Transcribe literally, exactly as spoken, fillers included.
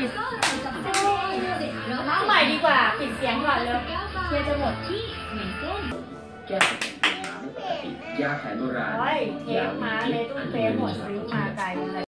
ปิดน้องใหม่ดีกว่าปิดเสียงก่อนเลยเชียร์จะหมดแก้ปัญหาปกติยาแผนโบราณเฮ้ยเทปมาเลยตู้เทปหมดซื้อมาไกลเลย